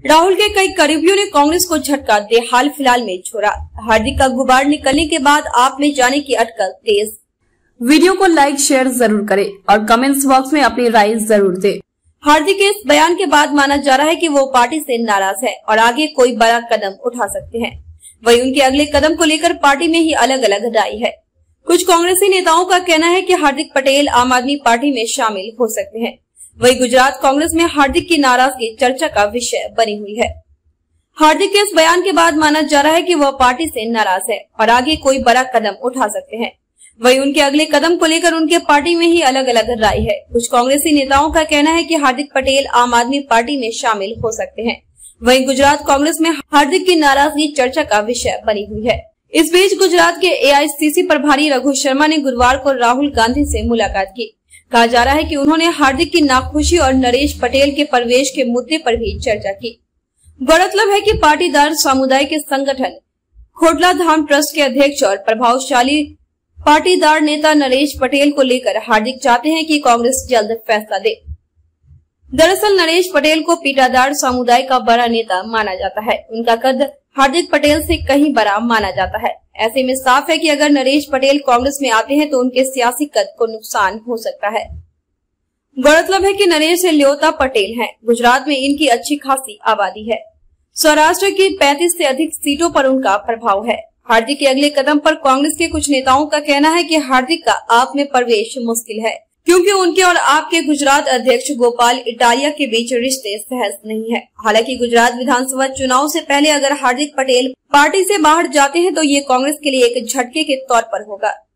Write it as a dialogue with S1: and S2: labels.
S1: राहुल के कई करीबियों ने कांग्रेस को झटका दे हाल फिलहाल में छोड़ा। हार्दिक का गुबार निकलने के बाद आप में जाने की अटकल तेज।
S2: वीडियो को लाइक शेयर जरूर करें और कमेंट्स बॉक्स में अपनी राय जरूर दें।
S1: हार्दिक के इस बयान के बाद माना जा रहा है कि वो पार्टी से नाराज है और आगे कोई बड़ा कदम उठा सकते हैं। वहीं उनके अगले कदम को लेकर पार्टी में ही अलग अलग राय है। कुछ कांग्रेसी नेताओं का कहना है कि हार्दिक पटेल आम आदमी पार्टी में शामिल हो सकते हैं। वहीं गुजरात कांग्रेस में हार्दिक की नाराजगी चर्चा का विषय बनी हुई है। हार्दिक के इस बयान के बाद माना जा रहा है कि वह पार्टी से नाराज है और आगे कोई बड़ा कदम उठा सकते हैं। वहीं उनके अगले कदम को लेकर उनके पार्टी में ही अलग अलग राय है। कुछ कांग्रेसी नेताओं का कहना है कि हार्दिक पटेल आम आदमी पार्टी में शामिल हो सकते हैं। वहीं गुजरात कांग्रेस में हार्दिक की नाराजगी चर्चा का विषय बनी हुई है। इस बीच गुजरात के एआईसीसी प्रभारी रघु शर्मा ने गुरुवार को राहुल गांधी से मुलाकात की। कहा जा रहा है कि उन्होंने हार्दिक की नाखुशी और नरेश पटेल के प्रवेश के मुद्दे पर भी चर्चा की। गौरतलब है कि पाटीदार समुदाय के संगठन खोडला धाम ट्रस्ट के अध्यक्ष और प्रभावशाली पाटीदार नेता नरेश पटेल को लेकर हार्दिक चाहते हैं कि कांग्रेस जल्द फैसला दे। दरअसल नरेश पटेल को पीटादार समुदाय का बड़ा नेता माना जाता है। उनका कद हार्दिक पटेल से कहीं बड़ा माना जाता है। ऐसे में साफ है कि अगर नरेश पटेल कांग्रेस में आते हैं तो उनके सियासी कद को नुकसान हो सकता है। गौरतलब है कि नरेश ल्योता पटेल हैं। गुजरात में इनकी अच्छी खासी आबादी है। सौराष्ट्र की 35 से अधिक सीटों पर उनका प्रभाव है। हार्दिक के अगले कदम पर कांग्रेस के कुछ नेताओं का कहना है कि हार्दिक का आप में प्रवेश मुश्किल है, क्योंकि उनके और आपके गुजरात अध्यक्ष गोपाल इटालिया के बीच रिश्ते सहज नहीं है। हालांकि गुजरात विधानसभा चुनाव से पहले अगर हार्दिक पटेल पार्टी से बाहर जाते हैं तो ये कांग्रेस के लिए एक झटके के तौर पर होगा।